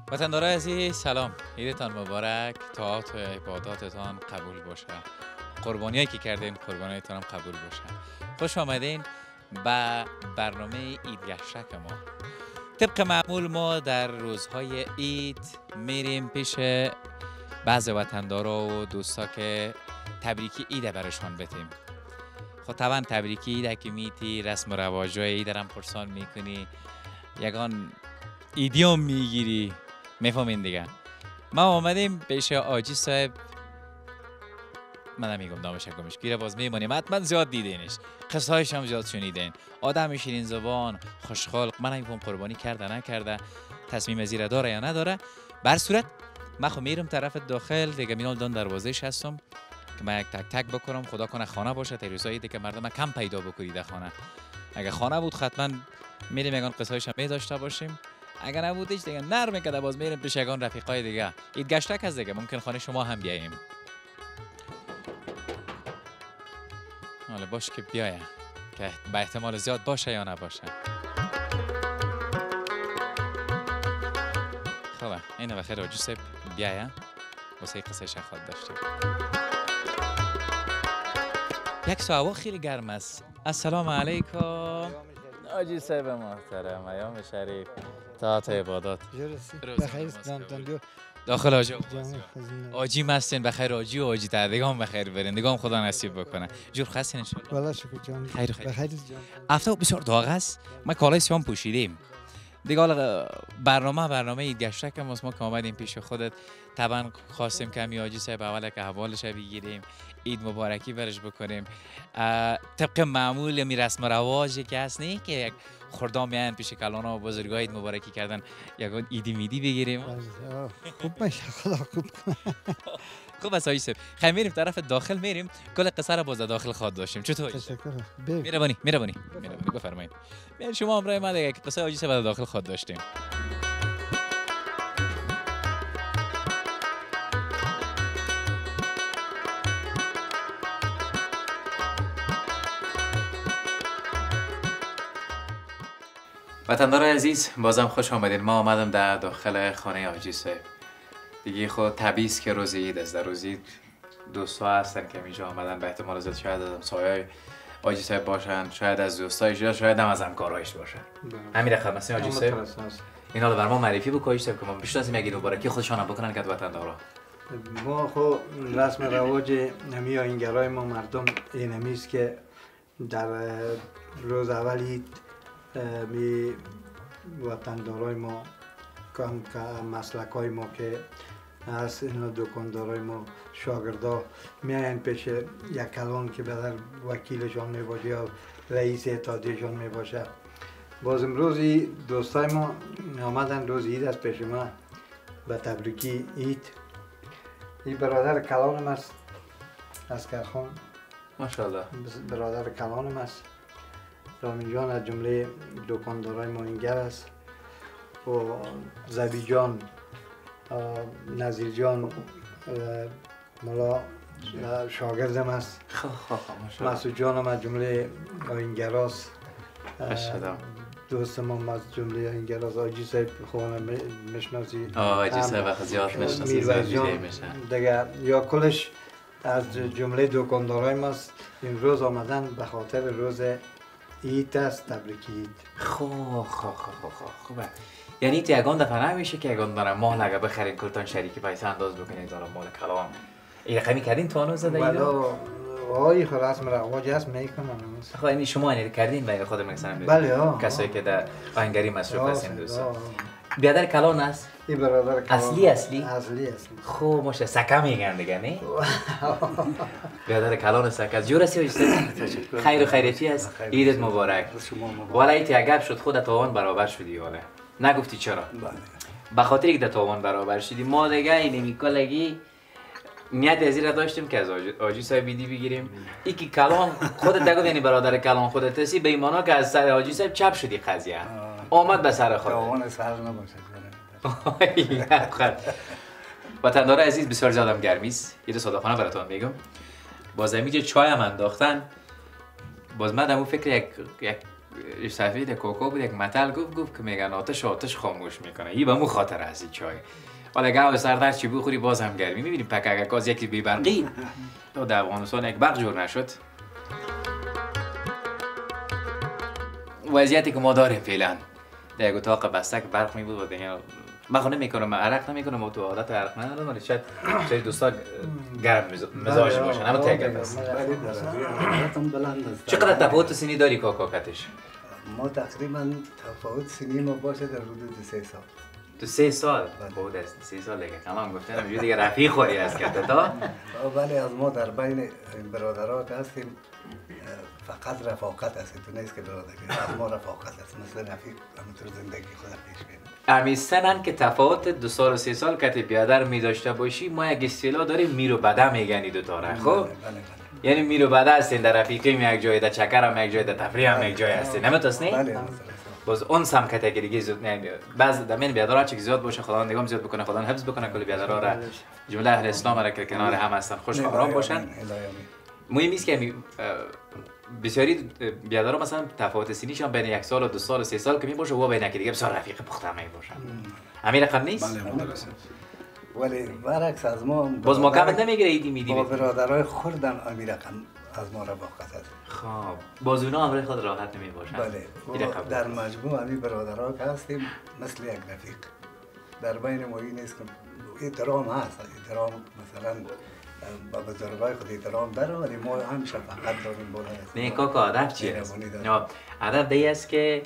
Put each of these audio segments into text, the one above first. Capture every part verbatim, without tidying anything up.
وطندارای عزیز سلام، عیدتان مبارک، طاعات و عباداتتان قبول باشه، قربانیایی که کردین قربانیتان هم قبول باشه. خوش آمدین به برنامه عید گشتک ما. طبق معمول ما در روزهای عید میریم پیش بعض وطندارا و دوستا که تبریکی عید برشان بتیم. خب طبعا تبریکی عید که میتی رسم و رواجای عید هم پرسان میکنی، یگان ایدیوم میگیری، میفهمین دیگه. ما آمدیم پیش آجی صاحب، من نمیگم نامش گمش گیره، باز میمونیم، حتما زیاد دیدینش، قصه هایش هم زیاد شنیدین. آدم شیرین زبان، خوشخلق، من نمیفهم قربانی کرده نکرده، تصمیم زیر داره یا نداره. بر صورت من خو میرم طرف داخل دیگه، مینال دان دروازهش هستم که من یک تک تک بکنم، خدا کنه خانه باشه، تریزایی دیگه مردم کم پیدا بکنید در خانه. اگه خانه بود حتما میریم یگان قصه هایش هم می داشته باشیم، اگر نبودش دیگه نرم میکرده باز میریم پیش یگان رفیقای دیگه. عید گشتک هست دیگه، ممکن خانه شما هم بیاییم. حالا باش که بیایم که به احتمال زیاد باشه یا نباشه. خوبه اینه بخیر آجی صاحب بیایم واسه قصه شخواد داشتیم. یک ساعت خیلی گرم است. السلام علیکم آجی صاحب محترم، ایام شریف، طاعت عبادات. بخیر داخل آجی آجی مستین، بخیر آجی و آجی تردگان بخیر برین، دیگه هم خدا نصیب بکنه. جور خستین انشالله؟ والله شکر جان. خیر خیر. بخیر جان. هفته بسیار داغ است، ما کالای سیام پوشیدیم دیگه. حالا برنامه برنامه عید گشتک ما که آمدیم پیش خودت، طبعا خواستیم که آجی صاحب اول که احوالش بگیریم، عید مبارکی برش بکنیم. طبق معمول می رسم و رواجی که هست، نه که یک خردام میان پیش کلانا و بزرگای عید مبارکی کردن، یکون ایدی میدی بگیریم. خوب میشه، خدا خوب کنه. خوب است آجی صاحب. خیلی میریم طرف داخل، میریم کل قصه را باز داخل خواد داشتیم. چطور؟ تشکر. میربانی میربانی میربانی بفرمایید. میان شما امرای ما دیگه قصه آجی صاحب داخل خواد داشتیم. وطندارای عزیز بازم خوش آمدید. ما آمدم در داخل خانه آجی صاحب دیگه. خود طبیعی است که روز عید است، در روز عید دوستا هستن که اینجا آمدن، به احتمال زیاد شاید از همسایه‌های آجی صاحب باشن، شاید از دوستایش، یا شاید هم از همکارایش باشن. همین رقم است آجی صاحب. اینا رو بر ما معرفی بکنید آجی صاحب که ما بشناسیم، اگه مبارکی خودشان هم بکنن که وطندارا. ما خو رسم رواج نمی آیینگرای ما مردم اینمی است که در روز اول عید می وطندارای ما کم که مسلکای ما که از اینا دکاندارای ما شاگردا میاین پیش یک کلان که بدر وکیلشان می باشه یا رئیس اتحادیهشان می باشه. باز امروزی دوستای ما آمدن روز عید از پیش ما به تبریکی عید. این برادر کلانم است از کرخان، ماشاءالله برادر کلانم است. رامین جان از جمله دکاندارای ما اینگر است و زبی جان، نظیر جان ملا شاگردم است. مسعود جانم از جمله آیینگراست، دوست ما از جمله آیینگراست. آجی صاحب خوانم میشناسی؟ آجی صاحب زیاد میشناسی، زیاد دیده میشن دیگه. یا کلش از جمله دکاندارای ماست. امروز آمدن به خاطر روز عید است، تبریکی عید. خوب خوب خوب خوب خوبه. یعنی تو یگان دفعه نمیشه که یگان دارم مال اگه بخرین کلتان شریکی پیسه انداز بکنید دارم مال کلام. این رقمی کردین تو هنوز زده ایده؟ آی خود رسم رواج هست میکنن. خب این شما اینو کردین برای خود مثلا؟ بله ها. کسایی که در آهنگری مصروف هستین دوستا. بیادر کلان است؟ این برادر کلان. اصلی اصلی؟ اصلی اصلی. خوب باشه، سکه میگن دیگه نه؟ بیادر کلان سکه. جور هستی آجی؟ خیر و خیریتی است. عیدت مبارک. والا ایتی اگه شد خودت تاوان برابر شدی والا. نگفتی چرا؟ به خاطر اینکه تاوان برابر شدی ما دیگه این میکالگی نیت از این داشتیم که از آجی صاحب بیدی بگیریم. ای که کلان خودت دگو یعنی برادر کلان خودت هستی، به ایمانا که از سر آجی صاحب چپ شدی قضیه آمد به سر خود. تاوان سر نباشه. وطندار عزیز بسیار زیادم گرمی است. یه دو صادقانه براتون میگم. باز اینجا چای هم انداختن. باز من دمو فکر یک یک سفید کوکو بود یک متل گفت گفت که میگن آتش آتش خاموش میکنه. این به مو خاطر از این چای. حالا گاو سردر چی بخوری باز هم گرمی. میبینیم پکک گاز یکی بی برقی تو در افغانستان یک برق جور نشد. وضعیتی که ما داریم فعلا در اتاق بسته که برق می بود و دیگه من خونه میکنم عرق نمیکنم و تو عادت عرق ندارم ولی شاید شاید دوستا گرم مزاج باشن اما تگه بس. چقدر تفاوت سنی داری کاکاکتش؟ ما تقریبا تفاوت سنی ما باشه در حدود سه سال. تو سه سال؟ بود است سه سال دیگه کلام گفتن همینجوری دیگه رفیق خوری است که تا؟ ولی از ما در بین برادرها که هستیم فقط رفاقت است، تو نیست که برادری، از ما رفاقت است، مثل رفیق همونطور زندگی خودم پیش بریم. امیستنن که تفاوت دو سال و سه سال که بیادر می داشته باشی ما یک اصطلاح داریم میرو بده میگنی دو تا را خب؟ بله بله. یعنی میرو بده هستین در رفیقی می یک جای در چکر هم یک جای در تفریح هم یک جای هستین نمیتونست نی؟ بله باز اون سم کاتگوری زیاد نمیاد. بعض دمین بیادرها چه زیاد باشه خدا نگام زیاد بکنه خدا حفظ بکنه کل بیادرها را جمله اهل اسلام را که کنار هم هستن خوش آرام باشن. مهم است که بسیاری بیادرها مثلا تفاوت سنیشان بین یک سال و دو سال و سه سال که می باشه و بین که دیگه بسیار رفیق پخته می باشن. همین رقم نیست؟ بله مدرسه. ولی برعکس از ما باز ما کم نمیگیره ایدی میدی. با برادرای خوردم همین رقم از ما رفاقت است. خب باز اونا امر خود راحت نمی باشن. بله. در مجموع همین برادرها که هستیم مثل یک رفیق. در بین ما این نیست که احترام هست. احترام مثلا با بزرگای خود احترام دارم ولی ما همیشه فقط داریم بالا هست. نه کاکا ادب چیه؟ نه ادب دی است که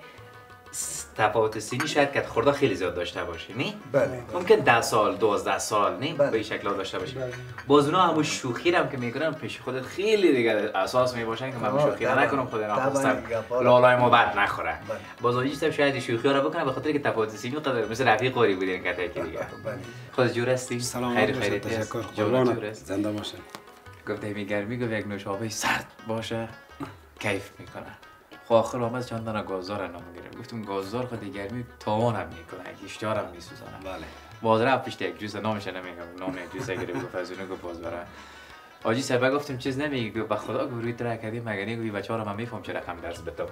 تفاوت سنی شاید که خورده خیلی زیاد داشته باشی نه؟ بله. ممکن ده سال دوازده سال نه بله. به این شکل داشته باشی. بله. باز اونا همون شوخی هم که میکنن پیش خودت خیلی دیگه اساس می باشن که من شوخی نکنم خود ناخواستم لالای ما بد نخوره. بله. باز اونجا شاید شوخی ها رو بکنه به خاطر که تفاوت سنی قدر مثل رفیق قوری بودین که تا دیگه. بله. خود جور هستی؟ سلام خیر خیریت تشکر. قربان زنده باشین. گفته می گرمی گفت یک نوشابه سرد باشه کیف میکنه. خب آخر آمد چند دانه گازدار نام گرفت. گفتم گازدار خود گرمی تاوان هم میکنه اشتیار هم میسوزانه. بله. باز رفت پیش یک جوز نامش نمیگم نام یک جوز گرفت گفت از اون گفت باز برای آجی سبا گفتم چیز نمیگی گفت بخدا گفت روی ترک کردی مگه نگویی بچه‌ها رو من میفهم چه رقم درس بدم.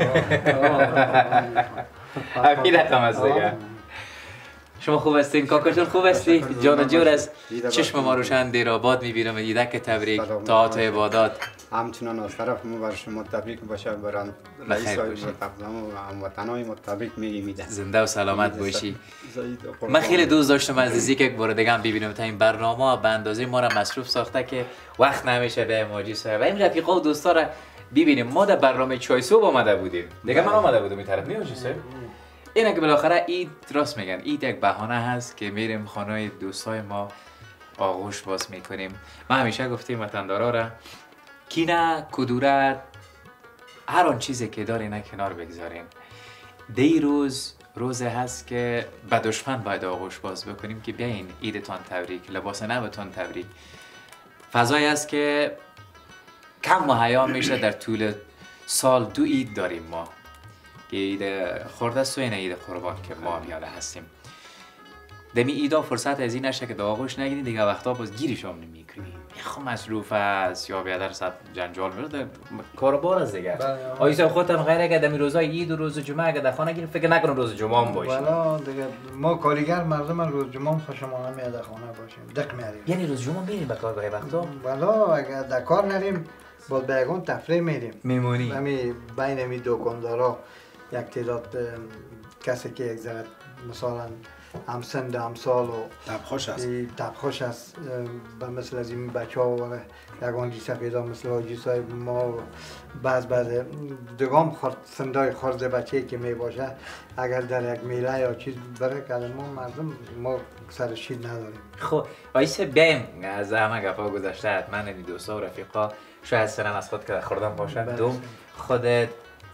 همین رقم است دیگه. شما خوب هستین کاکاشون خوب هستی جان جور است چشم ما روشن دیر آباد میبینم ایدک تبریک طاعت و عبادات همچنان از طرف ما بر شما تبریک باشه برای رئیس های متقدم و هموطنای ما تبریک میگیم زنده و سلامت باشی. من خیلی دوست داشتم عزیزی که یک بار دیگه هم ببینم تا این برنامه به اندازه ما را مصروف ساخته که وقت نمیشه به ماجی صاحب و این رفیقا و دوستا را ببینیم. ما در برنامه چای صبح آمده بودیم دیگه من آمده بودم این طرف میوجی صاحب اینه که بالاخره اید راست میگن اید یک بهانه هست که میریم خانه دوستای ما آغوش باز میکنیم. ما همیشه گفتیم وطندارا را کینه کدورت هر آن چیزی که داری نه کنار بگذارین. دی روز روزه هست که به دشمن باید آغوش باز بکنیم که بیاین ایدتان تبریک لباس نوتان تبریک. فضایی هست که کم مهیا میشه در طول سال دو اید داریم ما که اید خورده است و این اید قربان که ما میاده هستیم. دمی ایدا فرصت از این نشه که دا آغوش نگیرین دیگه وقتا باز گیریش هم نمیکنی خب مصروف است یا بیادر صد جنجال میره کاربار از دیگه. آیسا خودم غیر اگه دمی روزای اید و روز جمعه اگه در خانه گیریم فکر نکنم روز جمعه هم باشه. والا دیگه ما کارگر مردم روز جمعه هم خوشمون نمیاد در خانه باشیم دق میاریم. یعنی روز جمعه میریم به کارگاه وقتا؟ والا اگه در کار نریم باز به یگان تفریح میریم. میمونی. همین بین همین دکاندارا یک تعداد کسی که یک ذره مثلا هم سند هم سال و تبخوش است تبخوش است و مثل از این بچه ها و یگان جی سفیدا مثل آجی صاحب ما بعض بعض دگام سندای خرد بچه که می باشه اگر در یک میله یا چیز بره که ما مردم ما سر شید نداریم. خب آیسه بیایم از همه گفا گذاشته من این دوستا و رفیقا شاید سنم از خود که خوردم باشه دوم خودت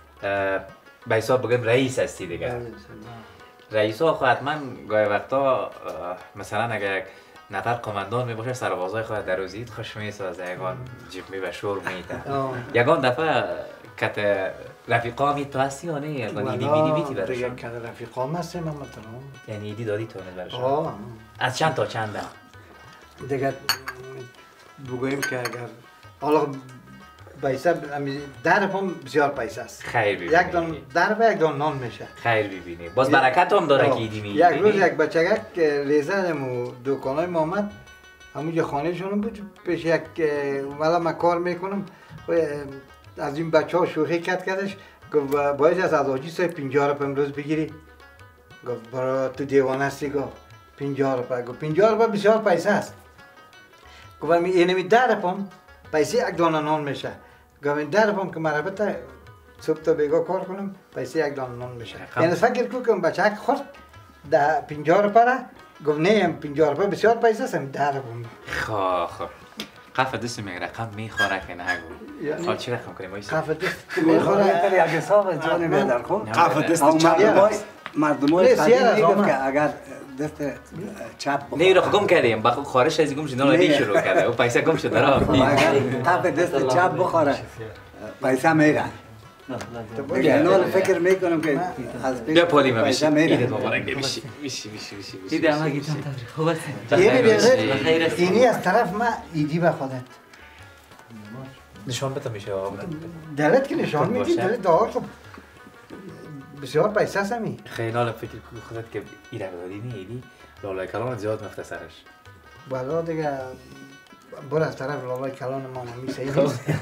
به حساب بگم رئیس هستی دیگه. رئیس ها خود حتما گاهی وقتا مثلا اگر یک نفر قماندان می باشه سربازای خود در روزید خوش میسه از یگان جیب می و شور میده. یگان دفعه کت رفیقا می تو هستی یا نه؟ یگان ایدی میدی بیتی برشان؟ دیگه کت رفیقا هم هستیم هم مثلا یعنی ایدی داری تونه برشان؟ از چند تا چند هم؟ دیگه بگوییم که اگر حالا پیسه در پام بسیار پیسه است. خیر ببینی. یک دان در و یک دان نان میشه. خیر ببینی. باز برکت هم داره که ایدی میگیری. یک روز یک بچگک ریزدم و دکانای ما آمد همونجا خانهشون بود پیش یک والا من کار میکنم از این بچه ها شوخی کرد کردش گفت باید از حاجی صاحب پنجاه روپیه امروز بگیری. گفت برای تو دیوانه هستی گفت پنجاه روپیه. گفت پنجاه روپیه بسیار پیسه است. گفت اینمی ده روپیه پیسه یک دانه نان میشه. گفت این ده روپیه که مربوطه صبح تا بیگاه کار کنم پیسه یک دانه نان میشه. یعنی فکر کو که بچه ها خورد ده پنجاه روپیه را گفت نه پنجاه روپیه بسیار پیسه است ده روپیه. خب خب قفه دست می رقم میخوره که نگو. خب چی رقم کنیم وایسا؟ قفه دست میخوره یک حساب از جان میدن خب قفه دست چپ مردمای قدیم میگفت که اگر دست چپ بخوره نه رو گم کردیم با خارش از گم شد نه شروع کرده و پیسه گم شد را اگر قفه دست چپ بخوره پیسه میره دیگه نال فکر میکنم که از بیا پولی ما پیسه میشه میره ایدت مبارک بشی بشی بشی بشی دیدم اگه تام تبریک خوب است اینی بغیر اینی از طرف ما ایدی به خودت نشان بده میشه دلت که نشان میدی دلت دعا خب بسیار پیسه است همی خیلی نال فکر خودت که ایره بدادی نه ایدی لالای کلان زیاد مفته سرش والا دیگه برو از طرف لالای کلان ما میسه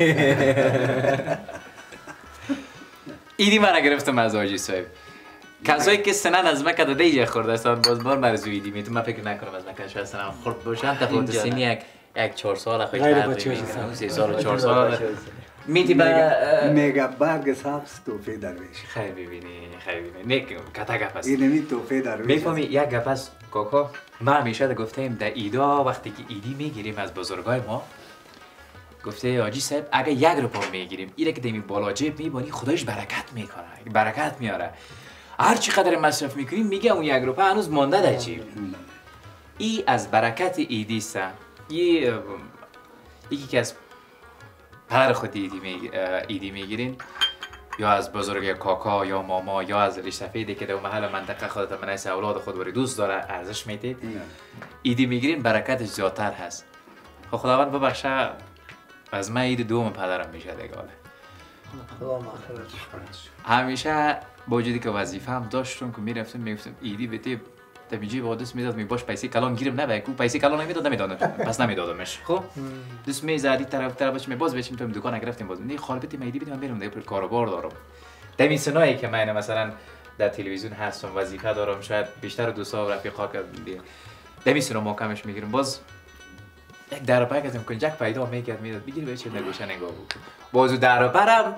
ایدی من گرفتم از آجی صاحب کسایی که سنن از مکه داده ایجا خورده استان باز بار مرزو ایدی میتون من فکر نکنم از مکه شاید سنن خورد باشن تفاوت سنی یک یک چهار سال خوش فرد سه سال و چهار سال میتی با میگه برگ سبز توفه درویش خیلی ببینی خیلی ببینی نیک کتا گپ است این می توفه درویش میفهمی یک گپ است کاکا ما همیشه گفتیم در ایدا وقتی که ایدی میگیریم از بزرگای ما گفته حاجی صاحب اگه یک روپیه میگیریم اینه که دمی بالا جیب میبانی خدایش برکت میکنه برکت میاره هر چی قدر مصرف میکنیم میگه اون یک روپیه هنوز مانده در جیب ای از برکت ایدی است یه یکی که از پدر خود ایدی, می... ایدی میگیرین یا از بزرگ کاکا یا ماما یا از ریش سفیدی که در محل منطقه خودت منعیس اولاد خود بری دوست داره ارزش میدید ایدی میگیرین برکتش زیادتر هست خب خداوند ببخشه از من عید دوم پدرم میشه دیگه خدا مغفرتش کنه همیشه با وجودی که وظیفه هم داشتم که میرفتم میگفتم ایدی بده تمیجی با دست میداد میباش پیسه کلان گیرم نباید کو پیسه کلان نمیداد نمیدادم پس نمیدادمش خب دست میزدی طرف طرفش میباز بچیم تو دکان گرفتیم باز نه خالبتی میدی بدم میرم دیگه کاروبار دارم دمی سنایی که من مثلا در تلویزیون هستم وظیفه دارم شاید بیشتر دوستا و رفیقا که دمی سنا ما کمش میگیرم باز یک در پای کردم کنجک پیدا میکرد میداد بگیر به چه نگوشه نگاه بود بازو در پرم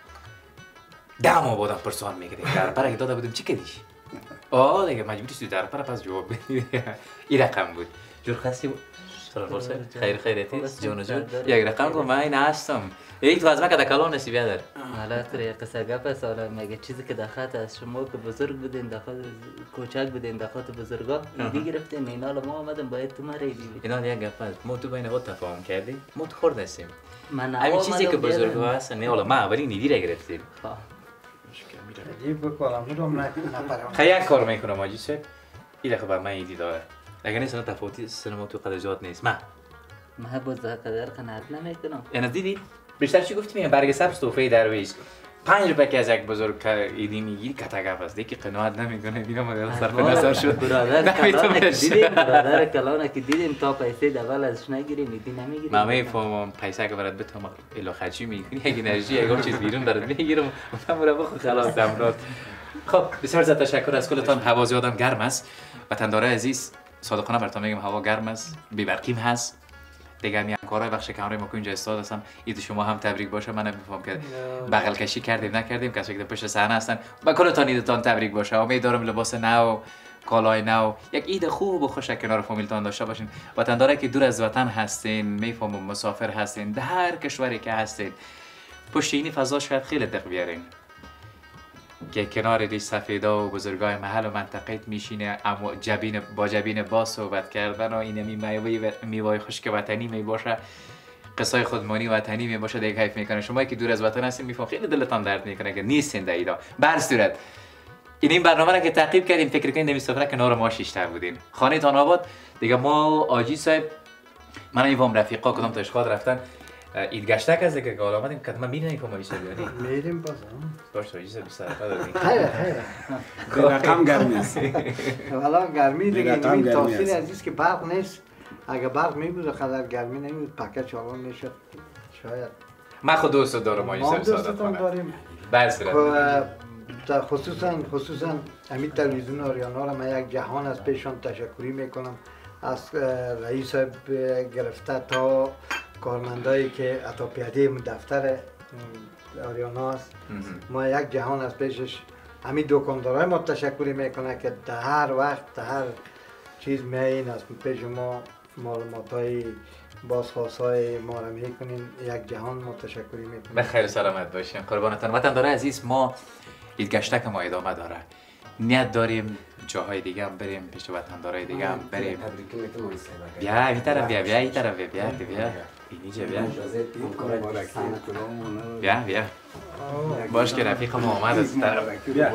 دم آبادم پرسان میگیره در پر اگه داده بودم چی کردیش آه دیگه مجبوری شدی در پر پس جواب بدی این رقم بود جور خاصی بود سلام فرصت خیر خیرتی جون جون یک رقم گفت من این هستم یک تو از من که دکلان نسی بیادر حالا تو یک قصه گپ است حالا میگه چیزی که دخات از شما که بزرگ بودین دخات کوچک بودین دخات بزرگا ایدی گرفتین اینا ما اومدم باید تو ما ریدی اینا یک گپ است ما تو بین خود تفاهم کردیم ما تو خورد هستیم من همین چیزی که بزرگا هست نه حالا ما اولی نیدی را گرفتیم عجیب بکنم بودم نپرم خیلی یک کار میکنم آجی صاحب این خبر من ایدی داره اگر نیست تفاوتی سینما تو قدر زیاد نیست من من باز قدر قناعت نمیکنم یعنی دیدی بیشتر چی گفتی میگم برگ سبز توفه درویش پنج روپیه که از یک بزرگ ایدی میگیری کتگف است دیگه قناعت نمیکنه میگم مدل صرف نظر شد برادر کلانه که دیدیم برادر کلانه که دیدیم تا پیسه دول ازش نگیریم ایدی نمیگیریم من میفهمم پیسه که برات بتونم الا خرجی میکنی یک انرژی یک چیز بیرون برات میگیرم من برای بخو خلاص دمرات خب بسیار زیاد تشکر از کلتان هوا زیادم گرم است وطندار عزیز صادقانه براتون میگم هوا گرم است بی‌برقیم هست دیگه میان کارهای بخش کامرای ما که اینجا استاد هستم عید شما هم تبریک باشه من نمیفهم که بغل کشی کردیم نکردیم کسایی که پشت صحنه هستن با کلتان عیدتان تبریک باشه امیدوارم لباس نو کالای نو یک عید خوب و خوش کنار فامیلتان داشته باشین وطندارایی که دور از وطن هستین میفهمم مسافر هستین در هر کشوری که هستین پشت این فضا شاید خیلی دق بیارین که کنار ریش سفیدا و بزرگای محل و منطقه میشینه اما جبین با جبین با صحبت کردن و این میوه میوه خشک وطنی می باشه قصای خودمانی وطنی می باشه دیگه حیف میکنه شما که دور از وطن هستین میفهم خیلی دلتان درد میکنه که نیستین در ایران به هر صورت این این برنامه را که تعقیب کردیم فکر کنید نمی سفره کنار ما شیشتر بودین خانه تان آباد دیگه ما آجی صاحب من میفهم رفیقا کدام تا اشخاص رفتن اید گشتک از دیگه گال آمدیم که ما میریم که ما ایسا بیاریم میریم باز باش تو ایسا بیست سرپا داریم خیره خیره به رقم گرمی است والا گرمی دیگه رقم این گرمی تاثیر است. عزیز که برق نیست اگه برق میبود قدر گرمی نمیبود پکه چالان میشد شاید من خود دوست دارم ما ما ایسا سادت دوستتون کنم داریم بس خب، خصوصا خصوصا همین تلویزیون آریانا را من یک جهان از پیشان تشکری میکنم از رئیس گرفته تا کارمندایی که حتی پیاده دفتر آریانا است ما یک جهان از پیشش همین دکاندارای ما تشکری میکنه که در هر وقت در هر چیز میایین از پیش ما معلوماتای بازخواستای ما را میکنین یک جهان ما تشکری میکنیم بخیر سلامت باشین قربانتان وطن داره عزیز ما اید گشتک ما ادامه داره نیت داریم جاهای دیگه هم بریم پیش وطندارای دیگه هم بریم بیا این طرف بیا بیا این طرف بیا بیا بیا اینجا بیا بیا بیا باش که رفیق ما آمد از طرف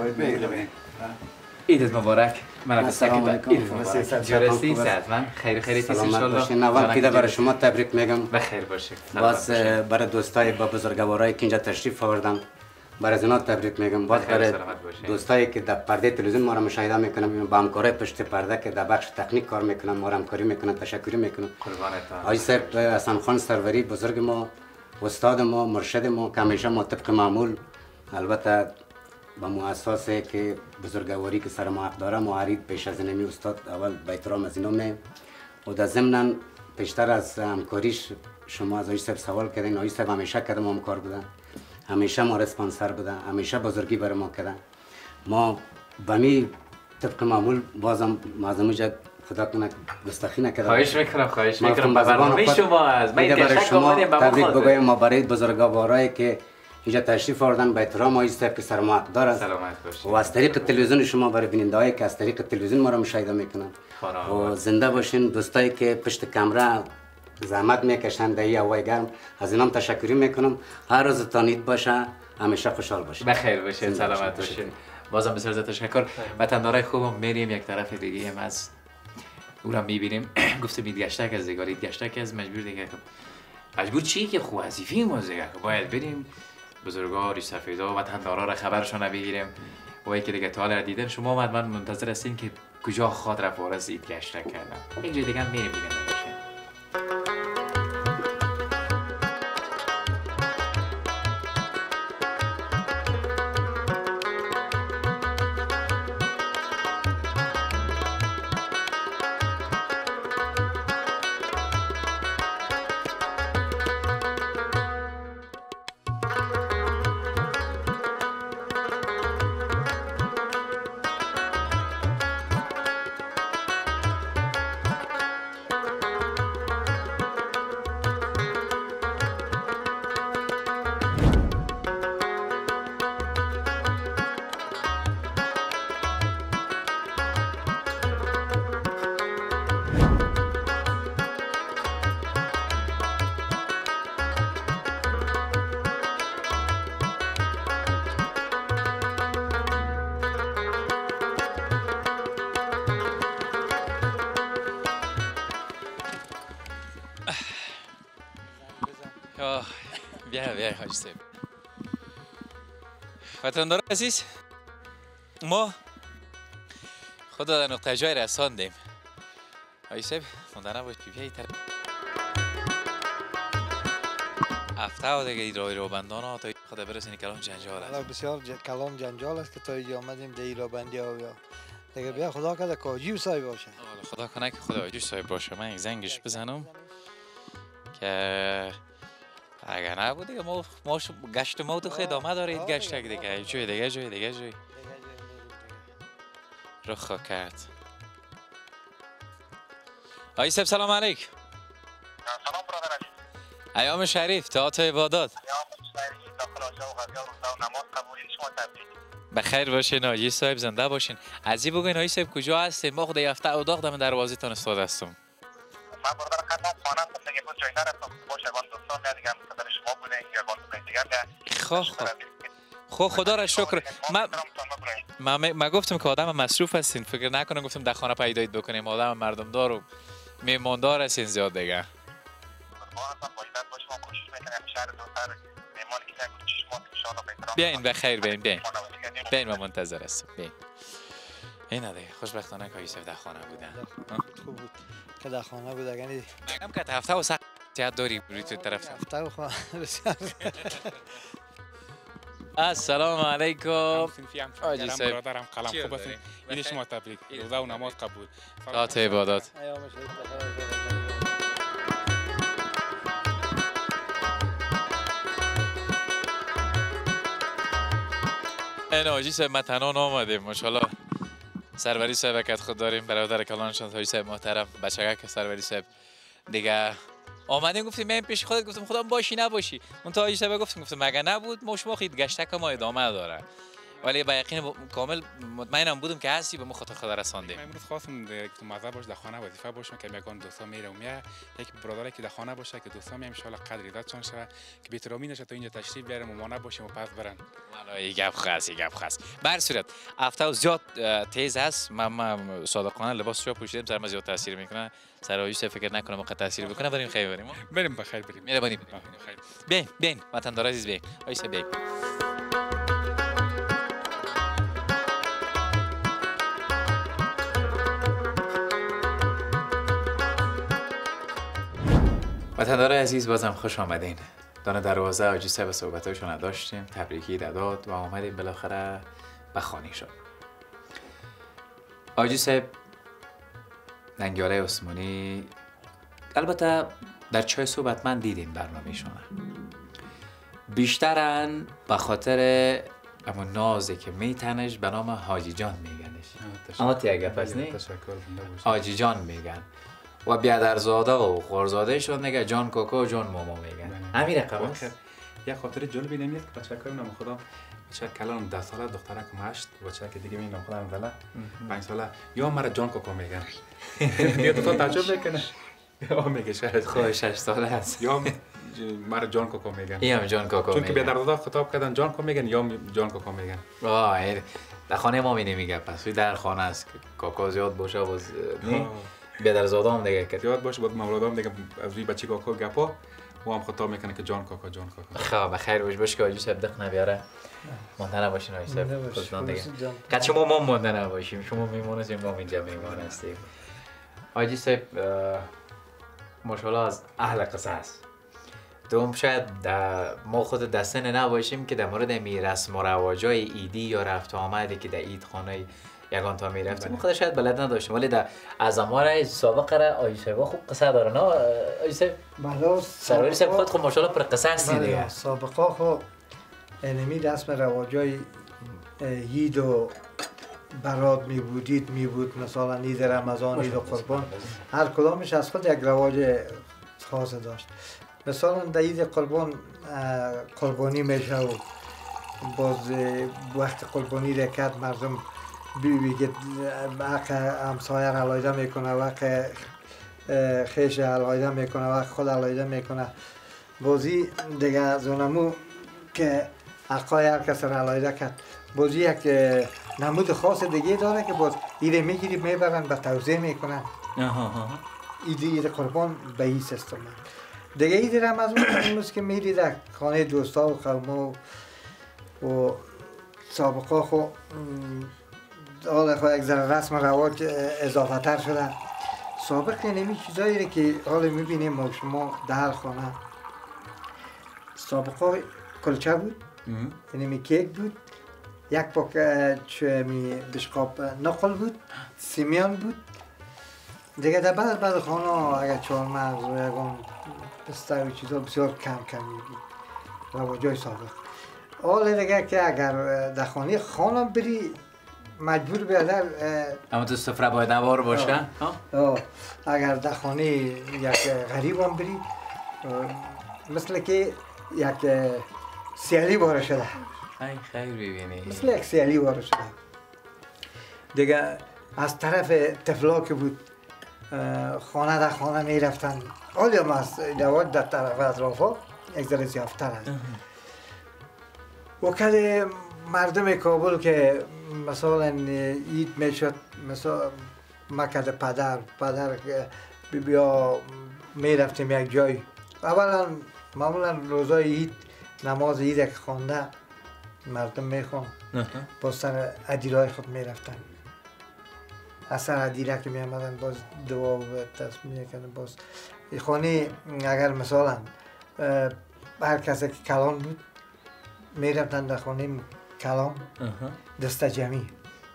عیدت مبارک من سلام علیکم جرستی سعد من خیر خیری تیس ان شاء الله اول که برای شما تبریک میگم بخیر باشید باز برای دوستای با بزرگوارایی که اینجا تشریف آوردن برای زنا تبریک میگم باز برای دوستایی که در پرده تلویزیون ما را مشاهده میکنن با همکارای پشت پرده که در بخش تکنیک کار میکنن ما را همکاری میکنن تشکری میکنم قربانتان آقای صاحب حسن خان سروری بزرگ ما استاد ما مرشد ما که همیشه ما طبق معمول البته با مؤسسه که بزرگواری که سر ما حق داره ما عرید پیش از اینمی استاد اول به احترام از اینو می و در ضمن پیشتر از همکاریش شما از آقای صاحب سوال کردین آقای صاحب همیشه کدام همکار بودن همیشه ما رسپانسر بودن همیشه بزرگی برای ما کردن ما به می طبق معمول بازم معظم جد خدا کنه گستاخی نکردم خواهش میکنم خواهش میکنم به برنامه شما از من تشکر آمدیم به تبریک خاطر بگویم ما برای بزرگوارایی که اینجا تشریف آوردن به احترام آقای صاحب که سر ما حق داره سلامت باشید و از طریق تلویزیون شما برای بیننده‌هایی که از طریق تلویزیون ما را مشاهده میکنن و زنده باشین دوستایی که پشت کامرا زحمت میکشن در این هوای گرم از اینام تشکری میکنم هر روز تانید باشه همیشه خوشحال باشید بخیر باشید سلامت باشید بازم بسیار زیاد تشکر وطندارای خوبم میریم یک طرف دیگه هم از او را میبینیم گفتم اید گشتک از دیگه اید گشتک از مجبور دیگه مجبور چی که خوب وظیفه ما دیگه باید بریم بزرگا ریش سفیدا و وطندارا را خبرشون بگیریم و اینکه دیگه تا حالا دیدن شما اومد من منتظر هستین که کجا خاطر وارث اید گشتک کردم یک جای دیگه هم میریم دیگه نباشه بیا بیا حاج صاحب وطندار عزیز ما خدا در نقطه جای رساندیم حاج صاحب مونده نباش که بیایی طرف هفته و دیگه ایرای رو بندان ها تا خدا برسینی کلان جنجال است بسیار کلان جنجال است که تا اینجا آمدیم در ایرا بندی ها بیا دیگه بیا خدا کنه کاجیو صاحب باشه خدا کنه که خدا کاجیو صاحب باشه من یک زنگش بزنم که اگر نبود دیگه ما ما گشت ما تو خیلی ادامه داره اید گشتک دیگه جای دیگه جای دیگه جای رخ کرد آقای صاحب سلام علیک سلام برادر عزیز ایام شریف تئاتر عبادات ایام شریف داخل آشا و غذا و نماز قبول شما تبریک بخیر باشین آقای صاحب زنده باشین عزیز بگوین آقای صاحب کجا هستین ما خود هفته او داغ دم دروازه تان استاد هستم من برادر خدمت خانه هستم دیگه بود جای نرفتم باش یگان دوستان میاد دیگه مصدر شما بوده یگان دوستان دیگه خواه خواه خب خدا را شکر ما ما ما گفتم که آدم مصروف هستین فکر نکنم گفتم در خانه پیدایید بکنیم آدم مردم دار و میماندار هستین زیاد دیگه با اصلا با عزت باشیم و کوشش میکنیم شهر دوستر مهمانی که یک کوشش ما ان شاء الله به احترام بیاین بخیر بیاین بیاین بیاین ما منتظر هستم بیاین. این دیگه خوشبختانه که یوسف در خانه بودن. خوب بود که در خانه بود. اگر میگم که هفته و ساعت داری روی تو طرف. هفته و خانه بسیار. السلام علیکم. آجی صاحب برادرم قلم خوب است. این شما تبریک. روزه و نماز قبول. ساعت عبادت. این آجی صاحب ما تنها آمدیم ماشاءالله. سروری صاحب کت خود داریم برادر کلانشان آجی صاحب محترم بچگک که سروری صاحب دیگه آمدیم گفتیم من پیش خودت گفتم خودم باشی نباشی اون تا آجی صاحب گفتم گفتم مگه نبود ما شما خید گشتک ما ادامه داره ولی با یقین کامل مطمئنم بودم که هستی به ما خاطر خدا رساندیم. امروز خواستم تو مزه باش در خانه وظیفه باشم که میگن دوستا میره و میاد یک برادری که در خانه باشه که دوستا میام ان شاء الله قدر عزتشان شه که بی‌احترامی نشه تا اینجا تشریف بیارم و ما نباشیم و پس برن. والا این گپ خاص این گپ خاص. به هر صورت هفته زیاد تیز هست من ما صادقانه لباسشو پوشیدم سرم زیاد تاثیر میکنه سر یوسف فکر نکنم وقت تاثیر بکنه بریم خیر بریم بریم بخیر بریم مهربانی بخیر بین بین وطندار عزیز بین یوسف بین. وطندار عزیز بازم خوش آمدین. دانه دروازه آجی صاحب صحبتایشون داشتیم تبریکی داداد و آمدیم بالاخره به خانه شد. آجی صاحب ننگیاله عثمانی البته در چای صحبت من دیدیم برنامه‌شون بیشترن به خاطر اما نازی که میتنش به نام حاجی جان میگنش. اما تیگه پس نی؟ حاجی جان میگن و بیادرزاده و خورزادهشون میگه جان کوکو و جان ماما میگن. همین رقم است. یه خاطر جالبی نمیاد که بچه که نام خودم بچه کلان ده ساله دخترک هشت بچه که دیگه نام خودم ولی پنج ساله یا مرا جان کوکو میگن. بیا تو تعجب میکنه. یا میگه شاید خود شش ساله است. یا مرا جان کوکو میگن. این هم جان کوکو چون میگن. که بیادرزاده خطاب کردن جان کوکو میگن یا جان کوکو میگن. آه در خانه ما می نمیگه پس در خانه است که کوکو زیاد باشه باز نه بیادرزاده هم دیگه که زیاد باشه بود مولادام دیگه از روی بچه کوکو گپا و هم خطاب میکنه که جان کوکو جان کوکو. خب بخیر باش باش که آجی صاحب دق نبیاره مانده نباشین آجی صاحب خودتان دیگه که شما ما مانده نباشیم شما میمون هستیم ما اینجا میمون هستیم. آجی صاحب ماشاءالله از اهل قصه است. دوم شاید ما خود دستن نباشیم که در مورد می رسم و رواجای ایدی یا رفت آمدی که در عید خانه یگان تا میرفتیم خود شاید بلد نداشتیم ولی در از امار سابقه را آجی صاحب خوب قصه داره نه آجی صاحب؟ بله سروری صاحب خود خب ماشاءالله پر قصه هستی دیگه. سابقه خب اینمی رسم رواجای عید و برات می بودید می بود مثلا عید رمضان عید و قربان هر کدامش از خود یک رواج خاص داشت. مثلا در عید قربان قربانی میشه و باز وقت قربانی رکت مردم بیگه وقت همسایه علایده میکنه وقت خیش علایده میکنه وقت خود علایده میکنه بازی دیگه زونمو که حقای هر کس را علایده کرد بازی یک نمود خاص دیگه داره که باز ایده میگیری میبرن به توزیع میکنن. عید عید قربان به این سیستم دیگه. عید رمضان امروز که میری در خانه دوستا و قوما و سابقه خو حالا خو یک ذره رسم رواج اضافه تر شده. سابق نمی چیزایی که حالا میبینیم ما شما در خانه سابقه کلچه بود یعنی کیک بود یک پاک چه می بشقاب نقل بود سیمیان بود دیگه در بعد بعد خانه اگر چهارمغز و یکم پسته و چیزا بسیار کم کم میبینیم رواجای سابق. حالا دیگه که اگر در خانه خانم بری مجبور بیادر اما تو سفره باید نوار باشه؟ آه اگر در خانه یک غریب هم بری مثل که یک سیالی باره شده. ای خیر ببینی مثل یک سیالی باره شده دیگه. از طرف طفلا که بود خانه در خانه می رفتن حالی هم از دواد در طرف اطرافا یک ذره زیافتر هست و کلی مردم کابل که مثلا عید می شد مثلا مکد پدر پدر بیا می رفتیم یک جای اولا معمولا روزای عید نماز عید که خوانده مردم میخوان با سر ادیرهای خود میرفتن. از سر ادیره که میامدن باز دعا و تصمیه کنن. باز خانه اگر مثلا هر کسی که کلان بود میرفتن در خانه کلان دست جمعی.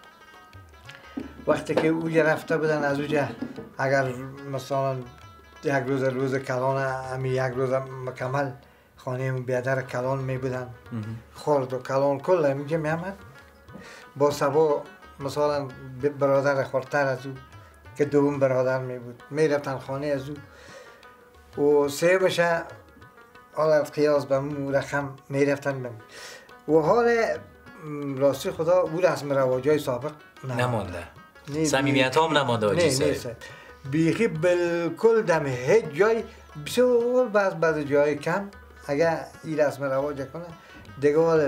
وقتی که اوجا رفته بودن از اوجا اگر مثلا یک روز روز کلان همی یک روز مکمل خانه بیادر کلان می بودن خورد و کلان کل همیجا می آمد. با سبا مثلا برادر خورتر از او که دوم برادر می بود می رفتن خانه از او و سه بشه حالا قیاس به مو رقم می رفتن بم و حال راستی خدا او رسم رواجای سابق نمانده. صمیمیت هم نمانده آجی صاحب. بیخی بالکل دم هیچ جای بسیار بعض بعض جای کم اگر این رسم رواج کنه دیگه حالا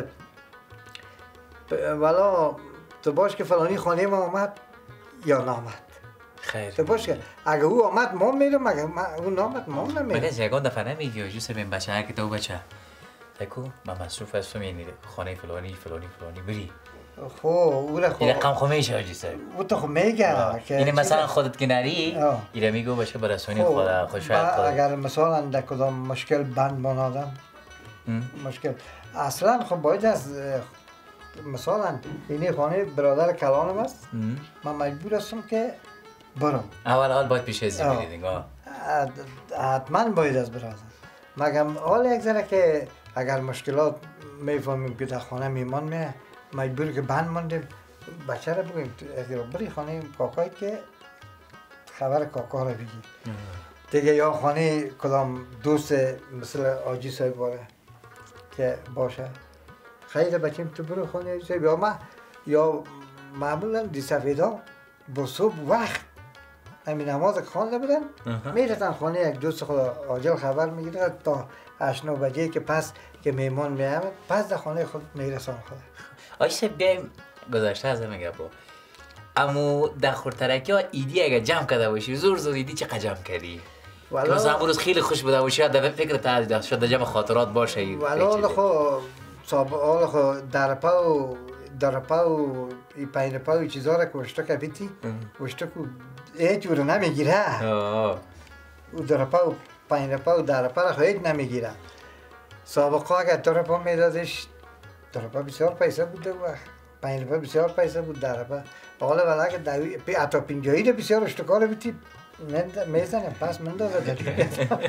والا تو باش که فلانی خانه ما آمد یا نامد. خیر. تو باش که اگه او آمد ما میرم اگه او نامد ما نمیرم. مگه یگان دفعه نمیگی آجی صاحب این بچه هر که دو بچه تکو من مصروف هستم یعنی خانه فلانی فلانی فلانی بری. خو او را خو این رقم خو میشه آجی صاحب. او تو خو میگه که یعنی مثلا خودت که نری ایره میگو باشه برسونی خدا خوشحال خدا. اگر مثلا در کدام مشکل بند من آدم مشکل اصلا خب باید از مثلا اینی خانه برادر کلانم است من مجبور هستم که برم. اول حال باید پیش ازی بری دیگه. حتما باید از برادر مگم حال یک ذره که اگر مشکلات میفهمیم که در خانه میمان میه مجبور که بند ماندیم بچه را بگویم بری خانه کاکایی که خبر کاکا را بگی دیگه یا خانه کدام دوست مثل آجی صاحب باره که باشه خیلی بچیم تو برو خانه آجی صاحب یا ما یا معمولا دی سفیدا با صبح وقت همین نماز که خوانده بودن میرتن خانه یک دوست خدا آجل خبر میگیره تا هشت نه بجه که پس که میمان میامد پس در خانه خود میرسان خدا. آجی صاحب بیایم گذاشته از همه گپو امو در خورترکی ها ایدی اگه جمع کرده باشی زور زور ایدی چقدر جمع کردی؟ که مثلا امروز خیلی خوش بوده باشی در فکر تا شده جمع خاطرات باشه. والا حالا خو حالا خو در پاو در پاو ای پایین پاو ای چیزا را که گشتک بیتی گشتک هیچ جور نمیگیره. او در پاو پایین پاو در پا را هیچ نمیگیره. سابقا اگر در پا میدادش در پا بسیار پیسه بوده و پایین پا بسیار پیسه بود در پا. حالا ولی که دوی حتی پنجایی را بسیار اشتکار بیتی میزنم پس من دازه داریم.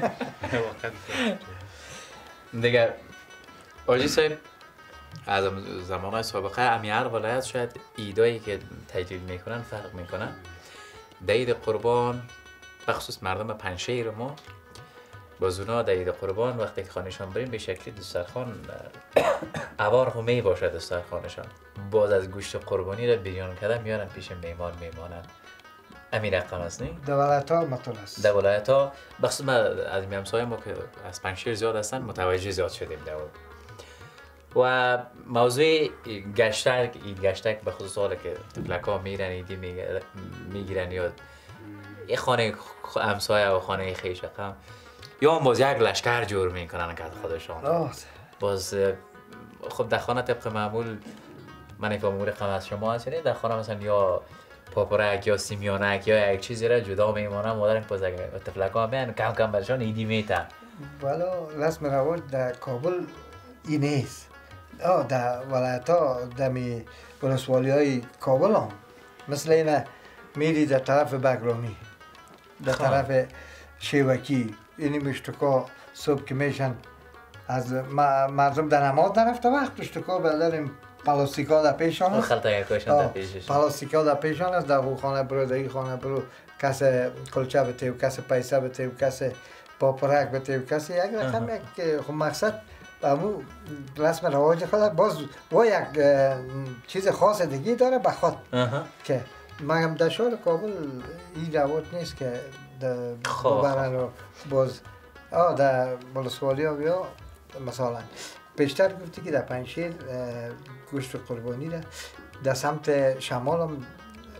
دیگه آجی صاحب از زمان سابقه امی هر ولایت شاید ایدایی که تجلیل میکنن فرق میکنن. در عید قربان بخصوص مردم پنجشیر ما باز اونا در عید قربان وقتی که خانهشان بریم به شکلی دسترخوان عوار هم می باشد دسترخوانشان باز از گوشت قربانی را بیان کردن میانن پیش میمان میمانن. امین رقم است نی؟ در ولایت ها مطول است. در ولایت ها بخصوص ما از همسایه ما که از پنجشیر زیاد هستن متوجه زیاد شدیم در و موضوع گشتک عید گشتک به خصوص حالا که تفلک ها میرن ایدی میگیرن یا یه خانه همسایه و خانه خیش رقم یا باز یک لشکر جور میکنن که خودشان باز خب در خانه طبق معمول من نفهم رقم از شما هست در خانه مثلا یا پاپرک یا سیمیانک یا یک چیزی را جدا میمانن مادرم باز اگر تفلک ها میان کم کم برشان ایدی میتن. والا رسم رواج در کابل این نیست. آه در ولایت ها در می ولسوالی های کابل هم مثل اینه میری در طرف بگرامی در طرف شیوکی اینی مشتکا صبح که میشن از مردم در نماز نرفته وقت مشتکا بلداریم پلاستیکا در پیشان است. خلطه یکاشان در پیششان. پلاستیکا در پیشان است در او خانه برو در این خانه برو کس کلچه بته و کس پیسه بته و کس پاپرک بته و کس یک رقم یک خب مقصد امو رسم رواج خود باز و یک چیز خاص دیگه داره به خود که مگم در شهر کابل این رواج نیست که ببرن و باز آه در ولسوالی ها بیا مثلا پیشتر گفتی که در پنجشیر گوشت قربانی را در سمت شمال هم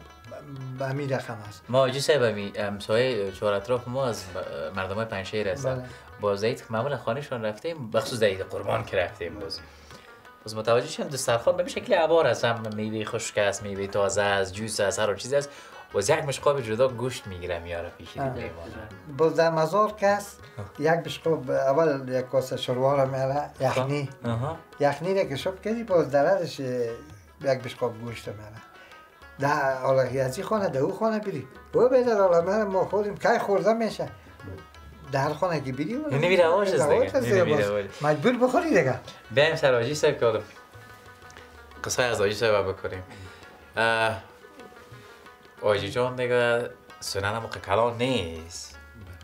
به همین رقم است. ما آجی صاحب همی همسایه چهار اطراف ما از مردم های پنجشیر هستن. بله. باز عید معمولا خانهشون رفتیم، بخصوص عید قربان که رفتیم باز باز متوجه شدم دسترخوان به شکل عبار است، هم میوه خشک است، میوه تازه است، جوس است، هر چیزی است. باز یک مشقاب جدا گوشت میگیره میاره پیش دیگه. باز در مزار کس یک بشقاب اول یک کاسه شوروا را میاره یخنی. یخنی را که شب کردی باز درش یک بشقاب گوشت میاره. در آلاغی ازی خانه در او خانه بری او بیدر آلامه ما خودیم که خورده میشه در خانه که بری نمی رواج است دیگه، مجبور بخوری دیگه. بیایم سر آجی صاحب که قصه از آجی صاحب بکنیم. آجی جان دیگه سنن ما کلان نیست.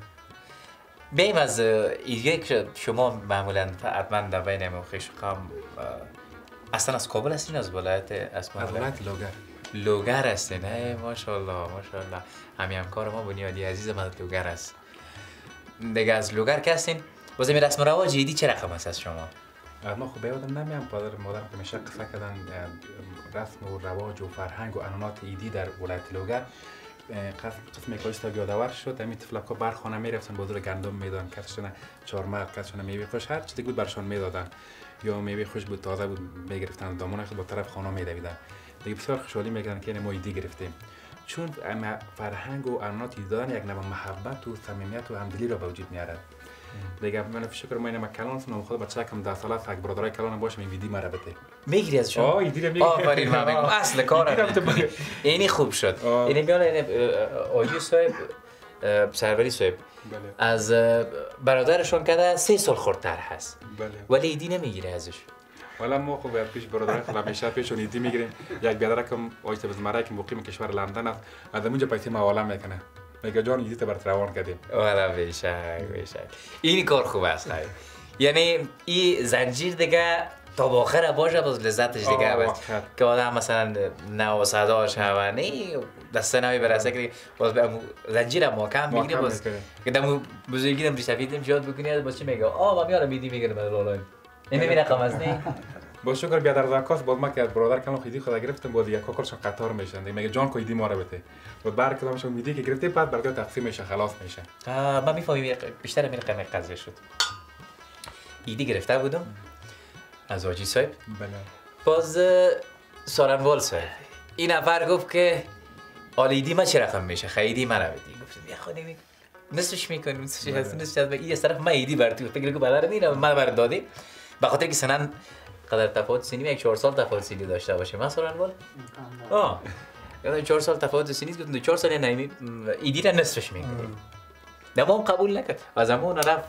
بیایم از ایده که شما معمولا حتما در بین موخیش قام اصلا از کابل هستین از ولایت از ولایت لوگر لوگر هستین؟ ای ماشاءالله ماشاءالله همین همکار ما بنیادی عزیز من لوگر است دیگه. از لوگر که هستین باز این رسم و رواج ایدی چه رقم است از شما؟ ما خب بیادم نمیم پدر مادرم که میشه قصه کردن رسم و رواج و فرهنگ و عنعنات ایدی در ولایت لوگر. قسم میکایستا یادآور شد همین طفلکا بر خانه میرفتن بازار گندم میدادن، کسشون چهارمغز، کسشون میوه خوش، هر چیزی بود برشان میدادن، یا میوه خوش بود تازه بود میگرفتن دامون خود با طرف خانه میدویدن دیگه. بسیار خوشحالی میکردن که ما ایدی گرفتیم، چون فرهنگ و عنعنات ایدی دادن یک نوع محبت و صمیمیت و همدلی را به وجود میارد دیگه. من فکر کنم اینا کلان هستم خود بچه کم ده ساله فک برادرای کلان باشه می ویدی مرا بده میگیری از شما؟ آه ایدی میگیری. آفرین من میگم اصل کارم اینی خوب شد. اینی میاد آجی صاحب سروری صاحب از برادرشون کده سه سال خردتر هست ولی ایدی نمیگیره ازش. والا ما خب پیش برادرای خود همیشه پیشون ایدی میگیریم. یک برادر کم آجی بزمرای که مقیم کشور لندن است از اونجا پیسه موالا میکنه میگه جان ایدی برات روان کردیم. والا بیشک بیشک این کار خوب است. یعنی این زنجیر دیگه تا آخر باشه باز لذتش دیگه است که آدم مثلا نو صدا شوه نه دسته نمی برسه که باز به زنجیر محکم میگیره باز که دمو بزرگی دم سفیدم یاد بکنی باز چی میگه آ ما میارم میدی میگه من لالا این نمی رقم است نه. با شکر بیادر زاکاس باز ما که برادر کلام خیلی خدا گرفتم باز یک کاکرشون قطار میشن میگه جان کو ایدی ما رو بده و بعد کلامشون میدی که گرفته بعد برگا تقسیم میشه خلاص میشه. من میفهمم بیشتر من قمه قضیه شد. ایدی گرفته بودم از آجی صاحب. بله. باز سارنوال صاحب این نفر گفت که آل ایدی ما چه رقم میشه خیلی من رو بدی. گفتم یا خودی می نصفش میکنیم نصفش هست نصفش هست این از طرف من ایدی برتی فکر کنم برادر میرم من برات دادیم به خاطر که سنن قدر تفاوت سنی یک چهار سال تفاوت سنی داشته باشه. من سارنوال آه یعنی چهار سال تفاوت سنی گفتم چهار سال نمی ایدی را نصفش میکنیم. دوام قبول نکرد از همون رفت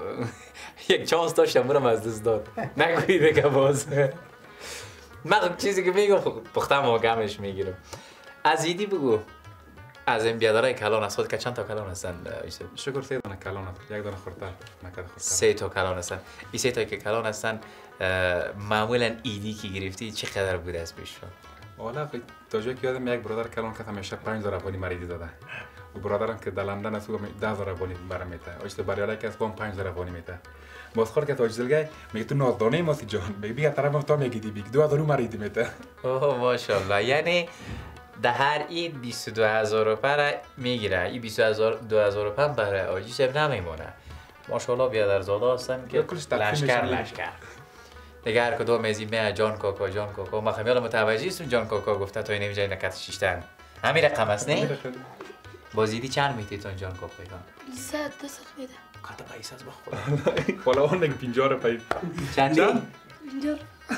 یک چانس داشتم برم از دست داد نگویده که باز من چیزی که میگم پختم و گمش میگیرم. از ایدی بگو از این بیادرای کلان هست که چند تا کلان هستن؟ شکر سه دانه کلان هست یک دانه خردتر نکرد خردتر سه تا کلان هستن. این سه تا که کلان هستن معمولا ایدی که گرفتی چقدر بوده از پیش؟ والا تا جایی که یادم یک برادر کلان که همیشه پنج هزار افغانی مریدی داده و برادرم که در لندن است ده هزار افغانی برام میده. آجت بریاله که از بام پنج هزار افغانی میده. بازخور که تاجزلگای میگه تو نازدانه ماسی جان میگه بیا طرف تا میگی دی بیگ دو هزار مریدی میده. اوه ماشاءالله یعنی در هر عید بیست و دو هزار روپیه میگیره. این بیست و دو هزار روپیه برای آجی صاحب نمیمونه. ماشاءالله بیادر زاده هستن که لشکر لشکر دیگه هر کدوم از این جان کاکا جان کاکا ما خمیال متوجه هستیم جان کاکا گفته تو نمیجای نکت شیشتن همین رقم است نه؟ بازیدی چند میتیتون جان کاکا جان؟ بیست دست میده کتا بایست از بخور بالا اون نگه پینجا رو پایید چندی؟ پینجا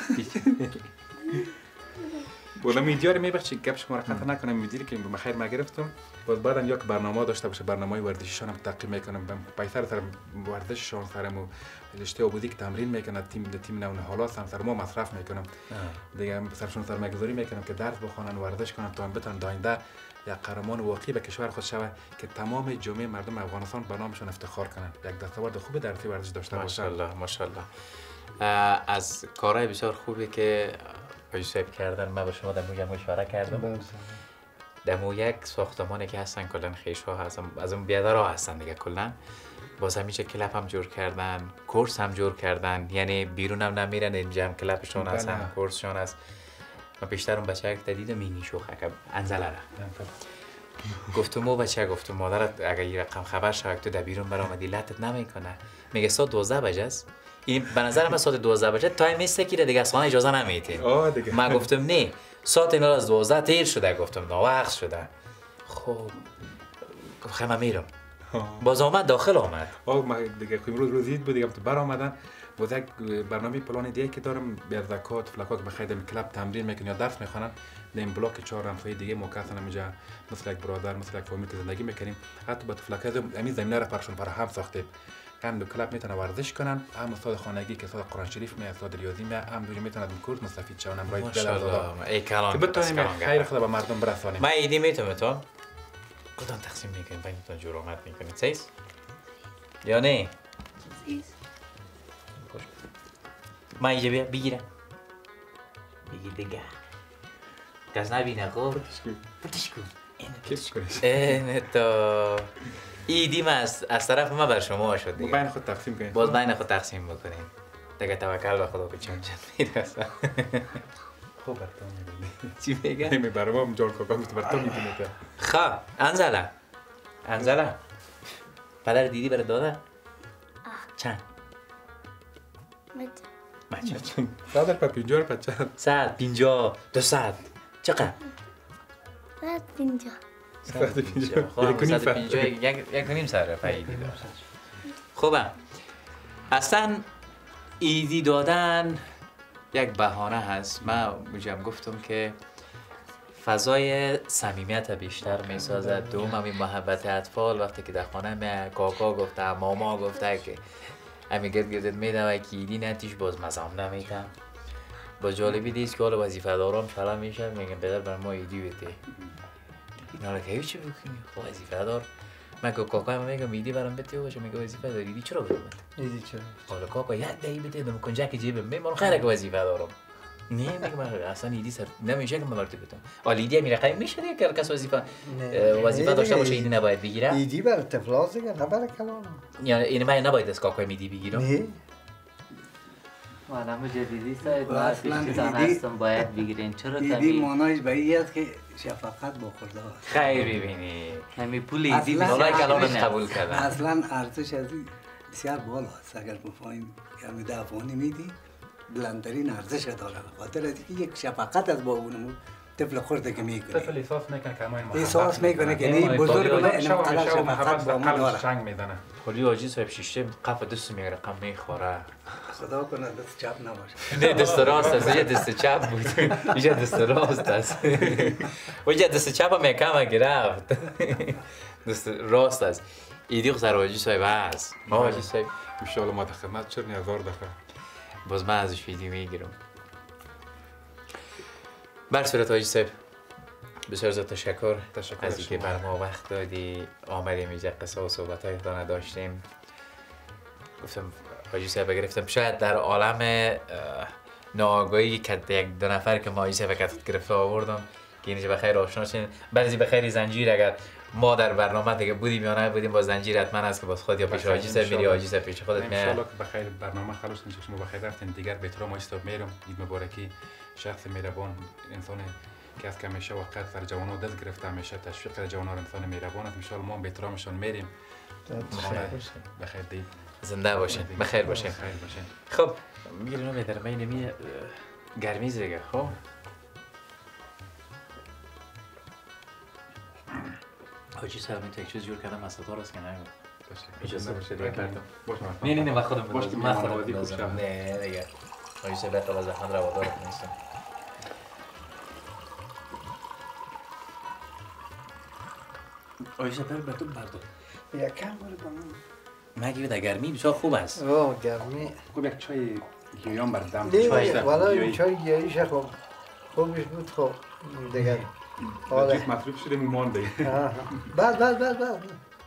بالا میدیاری میبخشی گپش ما را قطع نکنم میدیری که بخیر ما گرفتم باز بعدم یا که برنامه داشته باشه برنامه ورزشیشان هم تقیم میکنم پیسر سر ورزششان سرم و رشته آبودی که تمرین میکنه تیم ده تیم نون حالات هم سر ما مصرف میکنم دیگه سرشون سرمایه‌گذاری میکنم که درس بخونن ورزش کنن تا بتونن داینده یک قهرمان واقعی به کشور خود شود که تمام جامعه مردم افغانستان به نامشون افتخار کنن یک دستاورد خوب در تی ورزش داشته باشن. ماشاءالله ماشاءالله از کارهای بسیار خوبی که پیش‌صاحب کردن من به شما در موجم اشاره کردم. دمو یک ساختمانی که هستن کلا خیش‌ها هستن از اون بیادرها هستن دیگه کلا باز همیشه کلاب هم جور کردن کورس هم جور کردن یعنی بیرون هم نمیرن اینجا هم کلابشون هستن کورسشون هست من بیشتر اون بچه که دیدم مینی شوخه که انزله را گفتم او بچه گفتم مادرت اگر یه رقم خبر شد تو در بیرون برآمدی لطت نمیکنه میگه ساعت دوازده بجه است این به نظر من ساعت دوازده بجه تایم نیست که دیگه اصلا اجازه نمیده من گفتم نه ساعت اینا از دوازده تیر شده گفتم ناوقت شده خب گفتم من میرم باز آمد داخل آمد آه ما دیگه امروز روز عید بود دیگه تو برآمدن باز یک برنامه پلان دیگه که دارم به زکات فلکات بخیدم کلاب تمرین میکنن یا درس میخونن این بلاک چهار همسایه دیگه موقعا اینجا مثل یک برادر مثل یک فامیل که زندگی میکنیم حتی با فلکات همین زمینه را برشون فراهم ساختیم هم دو کلاب میتونن ورزش کنن هم استاد خانگی که استاد قرآن شریف می استاد ریاضی می هم دو میتونن از کورس مستفید شون هم رای ماشاءالله ای کلام که بتونیم خیر خدا به مردم برسانیم ما ایدی میتونم تو کدام تقسیم میکنیم بینتون جرأت میکنید سیس یا نه سیز ما اینجا بیا بگیرم بگیر دیگه کس نبینه خب پرتش کن اینه تو ایدی ما از, از طرف ما بر شما شد دیگه بین خود تقسیم کنیم باز بین خود تقسیم بکنیم دیگه توکل به خدا که چند چند میرسه خوب برتون میبینی چی میگه؟ نمی برام جان کاکا میتو برتون میبینی که خواه انزله انزله پدر دیدی برای داده؟ چند؟ مچه مچه صد پر پینجا رو پچه صد پینجا دو صد چقدر؟ صد پینجا صد پینجا خب صد پینجا یک نیم سر فایدی داره خوبه اصلا ایدی دادن یک بهانه هست من اونجا گفتم که فضای صمیمیت بیشتر میسازد دوم همین محبت اطفال وقتی که در خانه می کاکا گفته ماما گفته که همین گرد گردت میدم که ایدی نتیش باز مزام نمیتم با جالبی دیست که حالا وظیفه دارم شلا میشه میگم پدر بر ما ایدی بده اینا را که چی بکنی خب وظیفه دار من که کاکا هم میگم ایدی برام بده باشه میگه وظیفه داری ایدی چرا بدم ایدی چرا حالا کاکا یک دهی بده دم کنجک جیبم میمون خیلی که وظیفه دارم نه میگم اصلا ایدی سر نمیشه که من برات بدم حالا ایدی میره قایم میشه دیگه که کس وظیفه وظیفه داشته باشه ایدی نباید بگیره ایدی برای طفلاست دیگه نه برای کلان یعنی این من نباید از کاکا ایدی بگیرم نه آدم جدیدی ساید ما اصلاً پیشتان ایدی- هستم باید بگیرین چرا ایدی کمی مانایش به این است که شفقت با خدا است خیر ببینی کمی پول ایدی اصلاً حالا بسیار کلامش کمی قبول است. کردم اصلا ارزش از این بسیار بالا است اگر بفهمیم یعنی ده افغانی میدی بلندترین ارزش داره به خاطر از اینکه یک شفقت از بابونمون طفل خورده که میکنه طفل احساس میکنه که ما این احساس میکنه که این بزرگ ما این مقدر شفقت با ما داره شنگ میزنه کلی آجی صاحب شیشته قف دست میگیره قم میخوره خدا کنه دست چپ نباشه نه دست راست است یه دست چپ بود اینجا دست راست است اونجا دست چپ هم یکم گرفت دست راست است ایدی خسر آجی صاحب هست ما آجی صاحب انشاءالله ما در خدمت چرا هزار دفعه باز من ازش ویدیو میگیرم بر صورت آجی صاحب بسیار زیاد تشکر تشکر از اینکه شما. بر ما وقت دادی آمدیم اینجا قصه و صحبت های دانه داشتیم گفتم حاجی صاحب گرفتم شاید در عالم اه، ناآگاهی که یک دو نفر که ما حاجی صاحب کتت گرفته آوردم که اینجا بخیر آشنا شین بعضی بخیر زنجیر اگر ما در برنامه دیگه بودیم یا نه بودیم با زنجیر حتما است که باز خود یا پیش حاجی صاحب میری حاجی صاحب پیش خودت ان میاد شاءالله که بخیر برنامه خلاص میشه شما بخیر رفتین دیگر به احترام حاجی صاحب میرم عید مبارکی شخص مهربان انسان که از که همیشه وقت سر جوانان دست گرفته همیشه تشویق جوانان انسان مهربان است ان شاءالله ما هم به احترامشان میریم بخیر دید زنده باشین بخیر باشین بخیر باشین خب میگیرم به درمه نمی گرمی زیگه خب حاجی صاحب این تکچوز جور کردم از ستار است که نگو اجازه باشه دیگه کردم نه نه نه من خودم بندازم من خودم بندازم نه دیگه حاجی صاحب بهتر از زحمت روادار نیستم حاجی صاحب بر تو بردار یکم برو با من مگه در گرمی بسیار خوب است اوه گرمی خوب یک چای گیاهان بر دم دیگه والا این چای گیاهیش خوب خوبش بود خب دیگه حالا جیت مطلوب شده میمان دیگه بعد بعد بعد بعد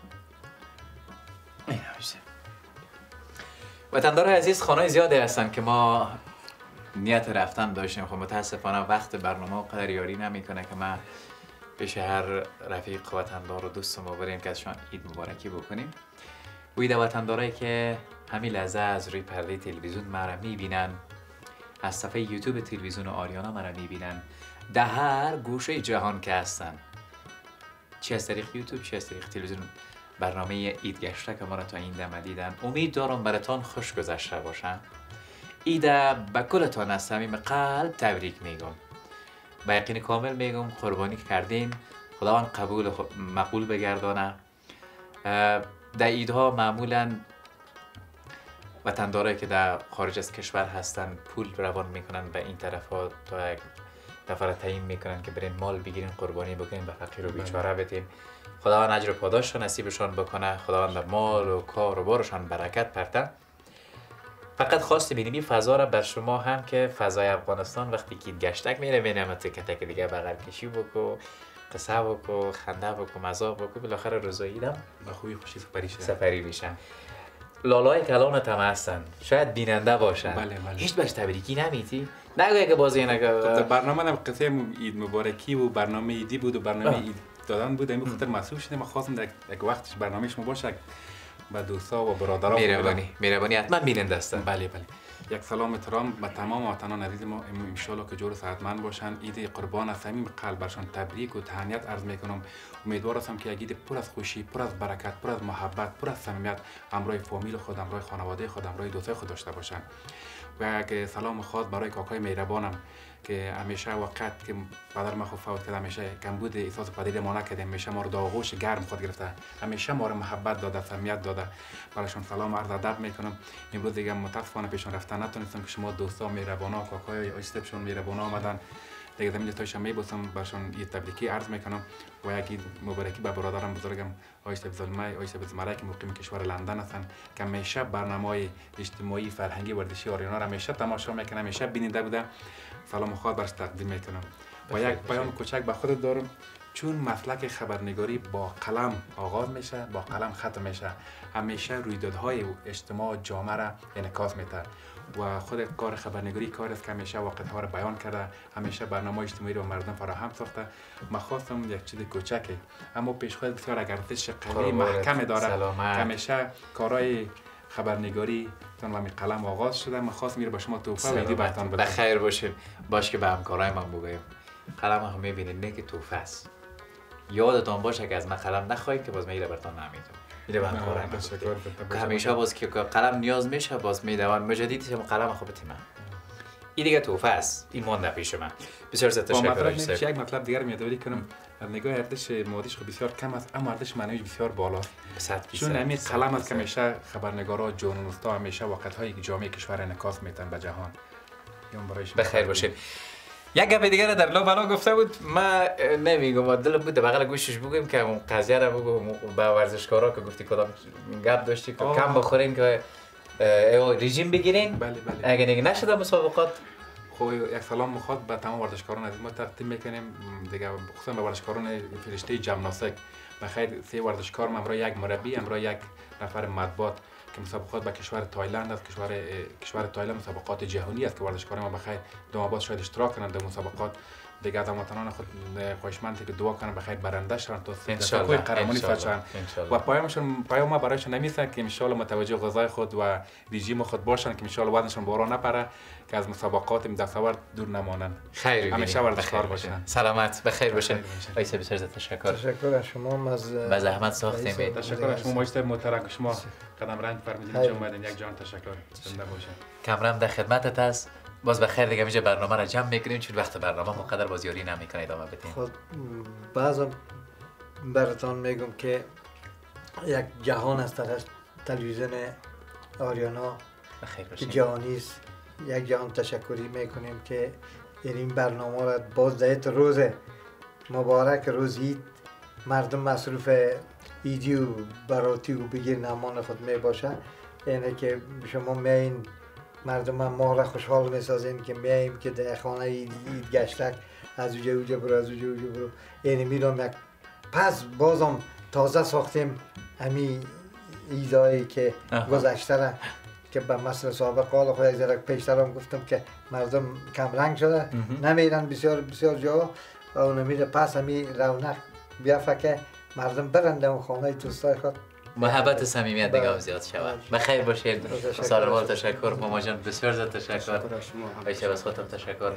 وطندار عزیز خانه زیاده هستن که ما نیت رفتن داشتیم خب متاسفانه وقت برنامه قدر یاری نمیکنه که ما پیش هر رفیق وطندار و دوست ما بریم که ازشان عید مبارکی بکنیم وید وطندارایی که همین لحظه از روی پرده تلویزیون ما را میبینن از صفحه یوتیوب تلویزیون آریانا مرا میبینن در هر گوشه جهان که هستن، چه از طریق یوتیوب چه از طریق تلویزیون. برنامه عید گشتک ما را تا این دم دیدن. امید دارم براتان خوش گذشته باشم. عید به کلتان از صمیم قلب تبریک میگم. با یقین کامل میگم قربانی کردین خداوند قبول مقبول بگردانه. در عیدها معمولا وطندارایی که در خارج از کشور هستن پول روان میکنن به این طرف ها تا یک نفر تعیین میکنن که برین مال بگیرین قربانی بکنین به فقیر و بیچاره بدین. خداوند اجر و پاداش نصیبشان بکنه. خداوند در مال و کار و بارشان برکت پرته. فقط خواست ببینیم این فضا را بر شما هم که فضای افغانستان وقتی که گشتک میره بینم تک تک دیگه بغل کشی بکو، قصه بکو، خنده بکو، مزاح بکو، بالاخره روزای عیدم با خوبی خوشی سپری شه. سپری بشن. لالای کلانت هم هستن، شاید بیننده باشن. بله بله. هیچ بهش تبریکی نمیتی؟ نگوی که بازی نگه. در برنامه هم قصه عید مبارکی و برنامه عیدی بود و برنامه عید دادن بود. این خاطر مسئول شدیم. من خواستم یک وقتش برنامه شما باشه با دوستا و برادران. مهربانی مهربانی حتما بیننده هستن. بله بله. یک سلام احترام به تمام وطنان عزیز ما. ان شاءالله که جور و صحتمند باشن. عید قربان از صمیم قلب برشان تبریک و تهنیت عرض میکنم. امیدوار هستم که عید پر از خوشی، پر از برکت، پر از محبت، پر از صمیمیت همراه فامیل خود، همراه خانواده خود، همراه دوستای خود داشته باشن. و یک سلام خاص برای کاکای مهربانم که همیشه وقت که پدر ما خود فوت کرد همیشه کمبود احساس پدری ما نکرد، همیشه ما رو داغوش گرم خود گرفته، همیشه ما رو محبت داده، صمیمیت داده. برایشون سلام عرض ادب میکنم. امروز دیگه متاسفانه پیشون رفتن نتونستم که شما دوستا مهربانا کاکای آیستبشون مهربانا آمدن دیگه زمین تایشم میبوسم برشون یه تبریکی عرض میکنم و یک مبارکی به برادرم بزرگم آیست ظلمه آیست زمره که مقیم کشور لندن هستن که همیشه برنامه‌های اجتماعی فرهنگی ورزشی آریانا را همیشه تماشا میکنم، همیشه بیننده بوده. سلام خاص برش تقدیم میکنم. و یک پیام کوچک به خودت دارم. چون مسلک خبرنگاری با قلم آغاز میشه با قلم ختم میشه، همیشه رویدادهای اجتماع جامعه را انعکاس میده و خود کار خبرنگاری کار است که همیشه واقعیت‌ها را بیان کرده، همیشه برنامه اجتماعی را مردم فراهم ساخته. من خواستم یک چیز کوچکه اما پیش خود بسیار ارزش قوی محکم داره که همیشه کارهای خبرنگاری تون و می قلم آغاز شده. من خواستم میره با شما توفه و ایدی بهتان بدم. بخیر باشین. باش که به همکارای من بگویم قلم هم میبینید نه که توفه است. یادتان باشه که از من قلم نخواهید که باز میره براتون نمیدم. میره به همکارای من که همیشه باز که قلم نیاز میشه باز میدوان مجددی شما قلم خوب تیمم. این دیگه توفه است. این مونده پیش من. بسیار زیاد تشکر. یک مطلب دیگر رو یادآوری کنم. از نگاه ارزش مادیش خب بسیار کم است اما ارزش معنویش بسیار بالا است. چون همین قلم است که همیشه خبرنگارا ژورنالیست‌ها همیشه واقعیت‌هایی که جامعه کشور انعکاس میتن به جهان. بخیر باشید. یک گپ دیگر در لو بنا گفته بود من نمیگم دلم بود بغل گوشش بگم که اون قضیه رو بگم با ورزشکارا که گفتی کدام گپ داشتی که کم بخورین که رژیم بگیرین. بله بله. اگه نگه نشده مسابقات خب یک سلام میخواد به تمام ورزشکاران عزیز ما تقدیم میکنیم دیگه، خصوصا به ورزشکاران فرشته ژیمناستیک. بخیر سه ورزشکار همراه یک مربی همراه یک نفر مطبوعات که مسابقات به کشور تایلند است. کشور کشور تایلند مسابقات جهانی است که ورزشکاران ما بخیر دو ماه بعد شاید اشتراک کنند در مسابقات دیگه. از هموطنان خود خواهشمند که دعا کنن بخیر برنده شدن تا انشالله قهرمانی فتشن و پیامشون پیام ما برایشون نمیسه که ان شاء الله متوجه غذای خود و رژیم خود باشن که ان شاء الله وزنشون بارا نپره که از مسابقات دستاورد دور نمانن. خیر همیشه ورزشکار باشن. سلامت بخیر باشین. آیسه بسیار تشکر. تشکر از شما از با زحمت ساختیم. تشکر از شما ماجد محترم شما قدم رنگ فرمودین اینجا اومدین. یک جان تشکر. زنده باشین. کامرام در خدمتت است. باز بخیر دیگه میشه برنامه را جمع میکنیم چون وقت برنامه مقدر بازیاری نمیکنه ادامه بدیم. خود بعضا براتون میگم که یک جهان است در تلویزیون آریانا بخیر باشین. جهانی است. یک جهان تشکری میکنیم که این برنامه را باز دهید روز مبارک روز عید مردم مصروف ایدی و براتی و بگیر نمان خود می باشه. اینه که شما میین مردم ما را خوشحال میسازین که میاییم که در خانه عید گشتک از اوجه اوجه برو از اوجه اوجه برو. اینه میرم یک پس بازم تازه ساختیم امی ایدایی که گذشته را که به مثل سابق قال خود یک ذره پیشتر هم گفتم که مردم کم رنگ شده نمیرن بسیار بسیار جا و اون میره پس همی رونق بیافته که مردم برن در خانه دوستای خود محبت و صمیمیت دیگه هم زیاد شود. بخیر باشید. سالمال تشکر ماما جان، بسیار زیاد تشکر. ایشب از خودم تشکر.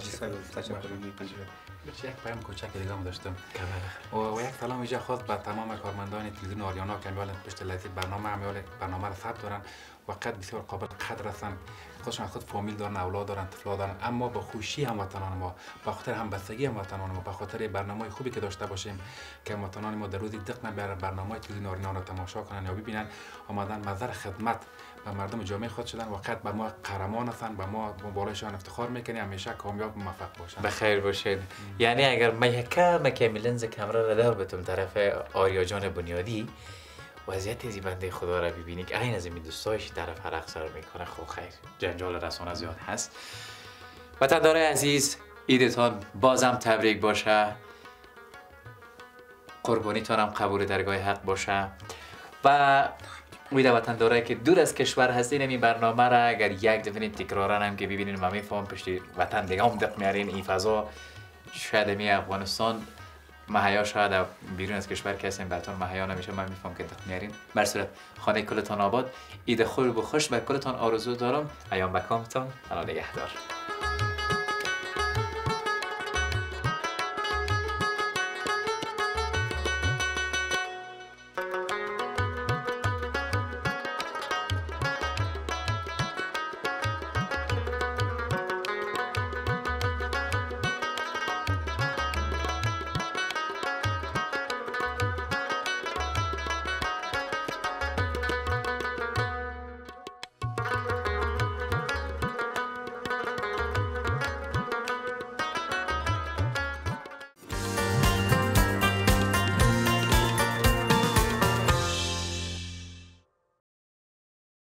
یک پیام کوچک دیگه هم داشتم و, و یک سلام ویژه خاص به تمام کارمندان تلویزیون آریانا که میال پشت لایت برنامه میال برنامه را ثبت دارن و قد بسیار قابل قدر هستن. خودشون خود فامیل دارن، اولاد دارن، طفلا دارن، اما با خوشی هموطنان ما، به خاطر همبستگی هموطنان ما، به خاطر برنامه خوبی که داشته باشیم که هموطنان ما در روزی دق نبره برنامه تلویزیون آریانا را تماشا کنن یا ببینن، آمدن نظر خدمت و مردم جامعه خود شدن. وقت به ما قهرمان هستن، به ما بالایشان افتخار میکنیم، همیشه کامیاب و موفق باشن. بخیر باشید. یعنی اگر من یکم که لنز کامرا را دار بتم طرف آریا جان بنیادی وضعیت زی بنده خدا را ببینی که این از این دوستایش طرف هر اقصر میکنه، خب خیر جنجال رسانه زیاد هست. وطندارای عزیز، عیدتان بازم تبریک باشه، قربانیتان هم قبول درگاه حق باشه و امید وطندارایی که دور از کشور هستین این برنامه را اگر یک دفعه تکرارا هم که ببینین ما میفهم پشت وطن دیگه هم دق میارین این فضا شاید می افغانستان مهیا شاید بیرون از کشور کسی براتون مهیا نمیشه، من میفهم که دق میارین. بر صورت خانه کلتان آباد، عید خوب و خوش به کلتان آرزو دارم. ایام بکامتان، الله نگهدار.